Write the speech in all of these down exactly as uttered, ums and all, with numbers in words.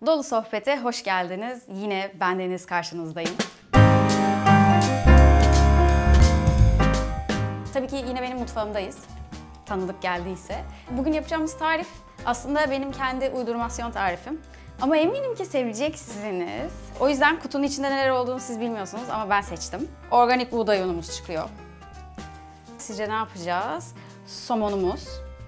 Dolu Sohbet'e hoş geldiniz. Yine bendeniz karşınızdayım. Tabii ki yine benim mutfağımdayız. Tanıdık geldiyse. Bugün yapacağımız tarif aslında benim kendi uydurmasyon tarifim. Ama eminim ki seveceksiniz. O yüzden kutunun içinde neler olduğunu siz bilmiyorsunuz ama ben seçtim. Organik buğday unumuz çıkıyor. Sizce ne yapacağız? Somonumuz.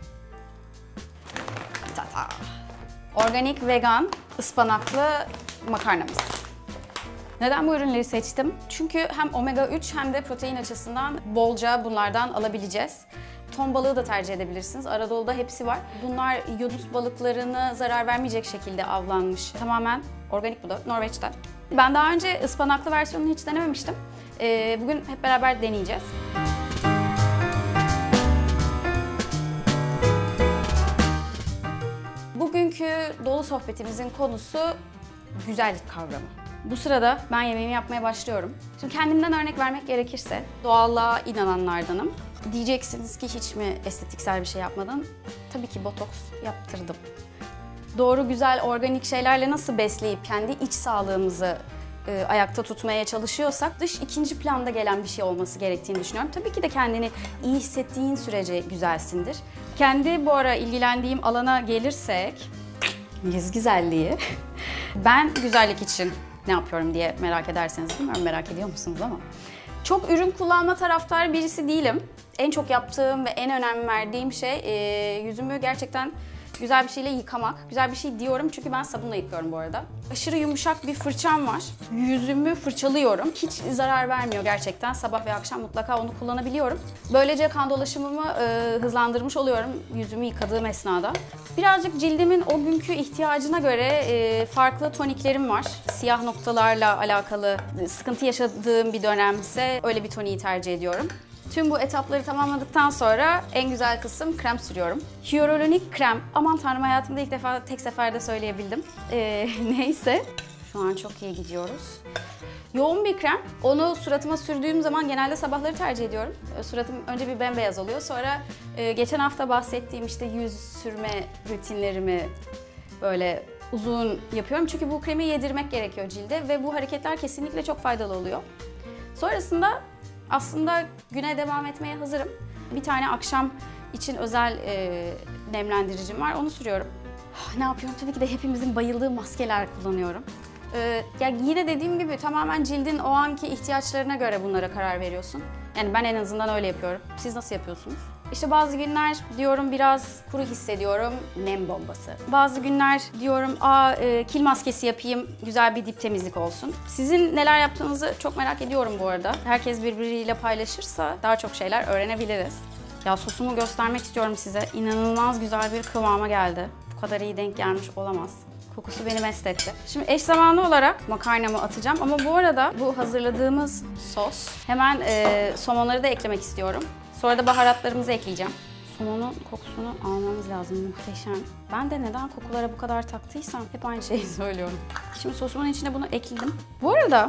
Tata. Organik, vegan, ıspanaklı makarnamız. Neden bu ürünleri seçtim? Çünkü hem omega üç hem de protein açısından bolca bunlardan alabileceğiz. Ton balığı da tercih edebilirsiniz. Anadolu'da hepsi var. Bunlar yunus balıklarına zarar vermeyecek şekilde avlanmış. Tamamen organik bu da, Norveç'ten. Ben daha önce ıspanaklı versiyonunu hiç denememiştim. Ee, bugün hep beraber deneyeceğiz. Bugünkü dolu sohbetimizin konusu güzellik kavramı. Bu sırada ben yemeğimi yapmaya başlıyorum. Şimdi kendimden örnek vermek gerekirse doğallığa inananlardanım. Diyeceksiniz ki hiç mi estetiksel bir şey yapmadın? Tabii ki botoks yaptırdım. Doğru, güzel, organik şeylerle nasıl besleyip kendi iç sağlığımızı e, ayakta tutmaya çalışıyorsak dış ikinci planda gelen bir şey olması gerektiğini düşünüyorum. Tabii ki de kendini iyi hissettiğin sürece güzelsindir. Kendi bu ara ilgilendiğim alana gelirsek, yüz güzelliği. Ben güzellik için ne yapıyorum diye merak ederseniz, bilmiyorum merak ediyor musunuz ama. Çok ürün kullanma taraftarı birisi değilim. En çok yaptığım ve en önem verdiğim şey e, yüzümü gerçekten güzel bir şeyle yıkamak. Güzel bir şey diyorum çünkü ben sabunla yıkıyorum bu arada. Aşırı yumuşak bir fırçam var. Yüzümü fırçalıyorum. Hiç zarar vermiyor gerçekten. Sabah ve akşam mutlaka onu kullanabiliyorum. Böylece kan dolaşımımı e, hızlandırmış oluyorum yüzümü yıkadığım esnada. Birazcık cildimin o günkü ihtiyacına göre e, farklı toniklerim var. Siyah noktalarla alakalı sıkıntı yaşadığım bir dönemse öyle bir toniği tercih ediyorum. Tüm bu etapları tamamladıktan sonra en güzel kısım krem sürüyorum. Hyaluronik krem. Aman tanrım, hayatımda ilk defa tek seferde söyleyebildim. Ee, neyse. Şu an çok iyi gidiyoruz. Yoğun bir krem. Onu suratıma sürdüğüm zaman genelde sabahları tercih ediyorum. Suratım önce bir bembeyaz oluyor. Sonra e, geçen hafta bahsettiğim işte yüz sürme rutinlerimi böyle uzun yapıyorum. Çünkü bu kremi yedirmek gerekiyor cilde ve bu hareketler kesinlikle çok faydalı oluyor. Sonrasında aslında güne devam etmeye hazırım. Bir tane akşam için özel e, nemlendiricim var, onu sürüyorum. Ne yapıyorum? Tabii ki de hepimizin bayıldığı maskeler kullanıyorum. Ee, ya yine dediğim gibi tamamen cildin o anki ihtiyaçlarına göre bunlara karar veriyorsun. Yani ben en azından öyle yapıyorum. Siz nasıl yapıyorsunuz? İşte bazı günler diyorum biraz kuru hissediyorum, nem bombası. Bazı günler diyorum aa e, kil maskesi yapayım, güzel bir dip temizlik olsun. Sizin neler yaptığınızı çok merak ediyorum bu arada. Herkes birbiriyle paylaşırsa daha çok şeyler öğrenebiliriz. Ya sosumu göstermek istiyorum size. İnanılmaz güzel bir kıvama geldi. Bu kadar iyi denk gelmiş olamaz. Kokusu beni mest etti. Şimdi eş zamanlı olarak makarnamı atacağım ama bu arada bu hazırladığımız sos, hemen e, somonları da eklemek istiyorum. Sonra da baharatlarımızı ekleyeceğim. Somonun kokusunu almamız lazım, muhteşem. Ben de neden kokulara bu kadar taktıysam hep aynı şeyi söylüyorum. Şimdi sosumun içine bunu ekledim. Bu arada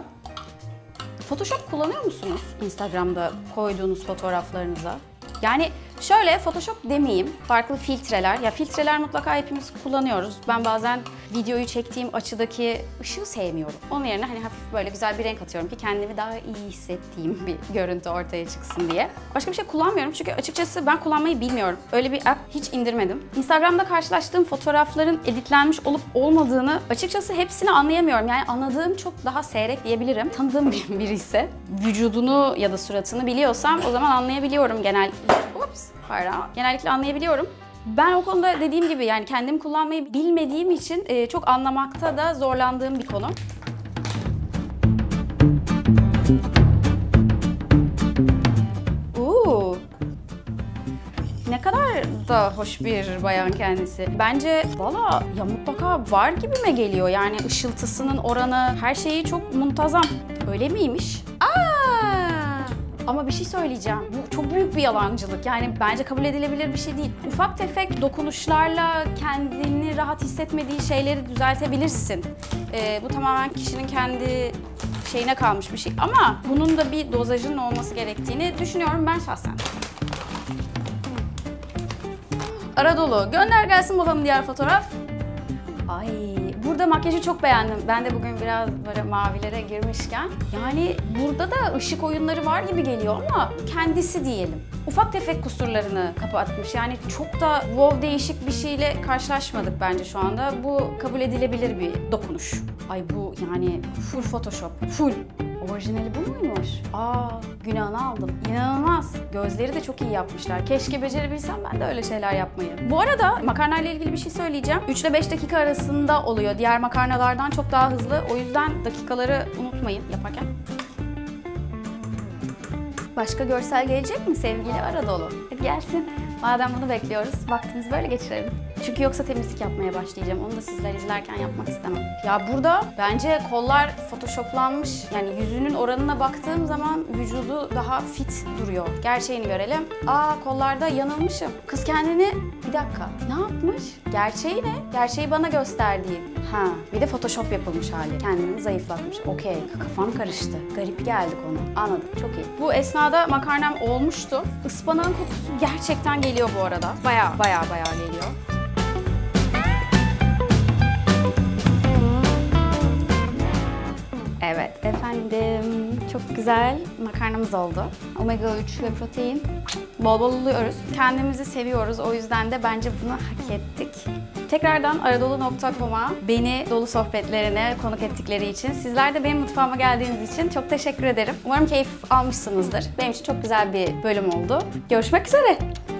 Photoshop kullanıyor musunuz Instagram'da koyduğunuz fotoğraflarınıza? Yani şöyle, Photoshop demeyeyim, farklı filtreler. Ya filtreler mutlaka hepimiz kullanıyoruz. Ben bazen videoyu çektiğim açıdaki ışığı sevmiyorum. Onun yerine hani hafif böyle güzel bir renk atıyorum ki kendimi daha iyi hissettiğim bir görüntü ortaya çıksın diye. Başka bir şey kullanmıyorum çünkü açıkçası ben kullanmayı bilmiyorum. Öyle bir app hiç indirmedim. Instagram'da karşılaştığım fotoğrafların editlenmiş olup olmadığını açıkçası hepsini anlayamıyorum. Yani anladığım çok daha seyrek diyebilirim. Tanıdığım biri ise vücudunu ya da suratını biliyorsam o zaman anlayabiliyorum genellikle. Ups, pardon. Genellikle anlayabiliyorum. Ben o konuda dediğim gibi yani kendim kullanmayı bilmediğim için e, çok anlamakta da zorlandığım bir konu. Uuu. Ne kadar da hoş bir bayan kendisi. Bence valla ya mutlaka var gibime geliyor. Yani ışıltısının oranı, her şeyi çok muntazam. Öyle miymiş? Aa! Ama bir şey söyleyeceğim. Bu çok büyük bir yalancılık. Yani bence kabul edilebilir bir şey değil. Ufak tefek dokunuşlarla kendini rahat hissetmediği şeyleri düzeltebilirsin. Ee, bu tamamen kişinin kendi şeyine kalmış bir şey. Ama bunun da bir dozajının olması gerektiğini düşünüyorum ben şahsen. Ara dolu. Gönder gelsin bakalım diğer fotoğraf. Ay, bu burada makyajı çok beğendim. Ben de bugün biraz böyle mavilere girmişken. Yani burada da ışık oyunları var gibi geliyor ama kendisi diyelim. Ufak tefek kusurlarını kapatmış. Yani çok da wow değişik bir şeyle karşılaşmadık bence şu anda. Bu kabul edilebilir bir dokunuş. Ay bu yani full Photoshop. Full. Orijinali bu muymuş? Aa, günahını aldım. İnanılmaz. Gözleri de çok iyi yapmışlar. Keşke becerebilsem ben de öyle şeyler yapmayı. Bu arada makarnayla ilgili bir şey söyleyeceğim. üç ile beş dakika arasında oluyor. Diğer makarnalardan çok daha hızlı. O yüzden dakikaları unutmayın yaparken. Başka görsel gelecek mi sevgili Aradolu? Hadi gelsin. Madem bunu bekliyoruz, vaktimizi böyle geçirelim. Çünkü yoksa temizlik yapmaya başlayacağım. Onu da sizler izlerken yapmak istemem. Ya burada bence kollar photoshoplanmış. Yani yüzünün oranına baktığım zaman vücudu daha fit duruyor. Gerçeğini görelim. Aa, kollarda yanılmışım. Kız kendini... Bir dakika. Ne yapmış? Gerçeği ne? Gerçeği bana gösterdiği. Ha, bir de photoshop yapılmış hali. Kendini zayıflatmış. Okey. Kafam karıştı. Garip geldi konu. Anladım. Çok iyi. Bu esnada makarnam olmuştu. Ispanağın kokusu gerçekten geliyor bu arada. Baya baya baya geliyor. Evet efendim, çok güzel makarnamız oldu. omega üç ve protein bol bol alıyoruz. Kendimizi seviyoruz, o yüzden de bence bunu hak ettik. Tekrardan aradolu nokta com'a beni dolu sohbetlerine konuk ettikleri için, sizler de benim mutfağıma geldiğiniz için çok teşekkür ederim. Umarım keyif almışsınızdır. Benim için çok güzel bir bölüm oldu. Görüşmek üzere.